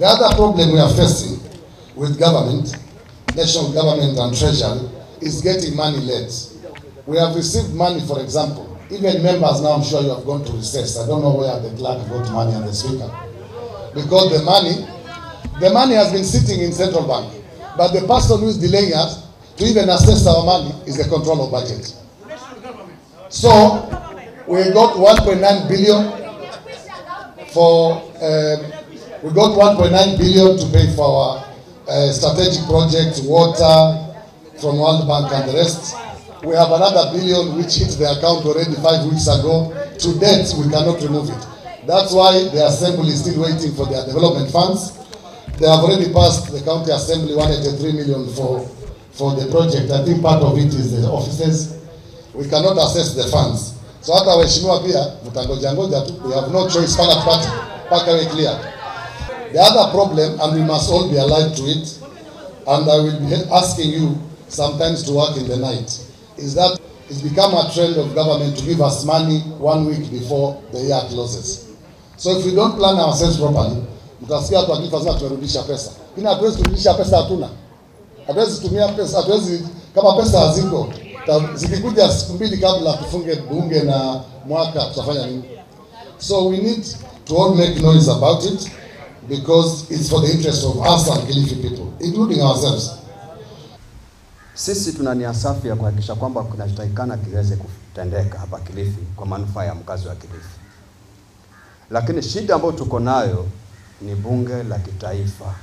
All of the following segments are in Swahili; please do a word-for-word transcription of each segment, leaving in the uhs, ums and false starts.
The other problem we are facing with government, national government and treasury, is getting money late. We have received money, for example. Even members now, I'm sure you have gone to recess. I don't know where the clerk got money and the speaker. Because the money, the money has been sitting in central bank. But the person who is delaying us to even assess our money is the control of budget. So, we got one point nine billion for, um, we got one point nine billion to pay for our uh, strategic projects, water, from World Bank and the rest. We have another billion which hit the account already five weeks ago. To date, we cannot remove it. That's why the Assembly is still waiting for their development funds. They have already passed the County Assembly one hundred eighty-three million for, for the project. I think part of it is the offices. We cannot access the funds. So hata waheshimiwa pia, mtangoja ngoja tu, we have no choice paka tupate, paka we clear. The other problem, and we must all be alive to it, and I will be asking you sometimes to work in the night, is that it's become a trend of government to give us money one week before the year closes. So if we don't plan ourselves properly, mtasikia watu wakifa sana tumerudisha pesa. Kina hatuwezi kurudisha pesa hatuna. Hatuwezi tumia pesa, hatuwezi kama pesa haziko. Zikikuja siku mbili kabla tufunge bunge na mwaka tutafanya nini? So we need to all make noise about it because it's for the interest of us and Kilifi people, including ourselves. Sisi tuna nia safi ya kuhakikisha kwamba kunahitajikana kiweze kutendeka hapa Kilifi kwa manufaa ya mkazi wa Kilifi. Lakini shida ambayo tuko nayo ni bunge la kitaifa.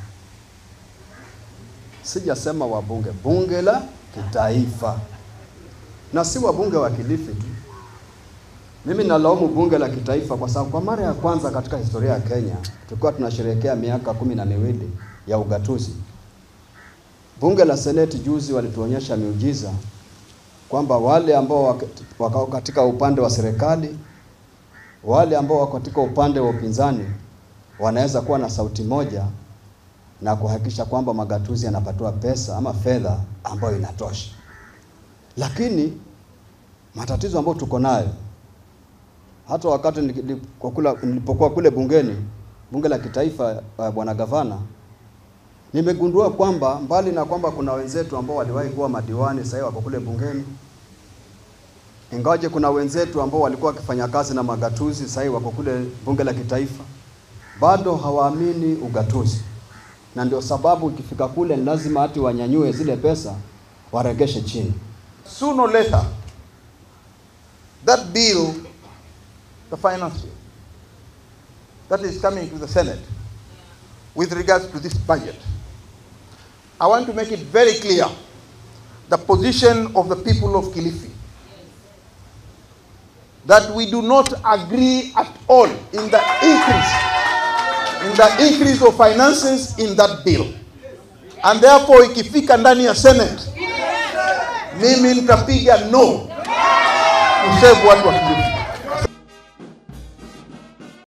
Sijasema wabunge, bunge la kitaifa. Na si wabunge wa Kilifi tu. Mimi nalaumu bunge la kitaifa kwa sababu kwa mara ya kwanza katika historia ya Kenya tulikuwa tunasherehekea miaka kumi na miwili ya ugatuzi. Bunge la Seneti juzi walituonyesha miujiza kwamba wale ambao wako katika upande wa serikali, wale ambao wako katika upande wa upinzani wanaweza kuwa na sauti moja na kuhakikisha kwamba magatuzi yanapatiwa pesa ama fedha ambayo inatosha. Lakini matatizo ambayo tuko nayo, hata wakati nilipokuwa kule bungeni, bunge la kitaifa, bwana gavana, nimegundua kwamba mbali na kwamba kuna wenzetu ambao waliwahi kuwa madiwani sasa wako kule bungeni, ingawaje kuna wenzetu ambao walikuwa wakifanya kazi na magatuzi sasa wako kule bunge la kitaifa, bado hawaamini ugatuzi. Na ndio sababu ikifika kule lazima ati wanyanyue zile pesa waregeshe chini. Sooner or later, that bill, the finance bill, that is coming to the Senate with regards to this budget, I want to make it very clear the position of the people of Kilifi, that we do not agree at all in the increase, in the increase of finances in that bill. And therefore, ikifika ndani ya Senate, mimi nitapiga no to save watu wa Kilifi.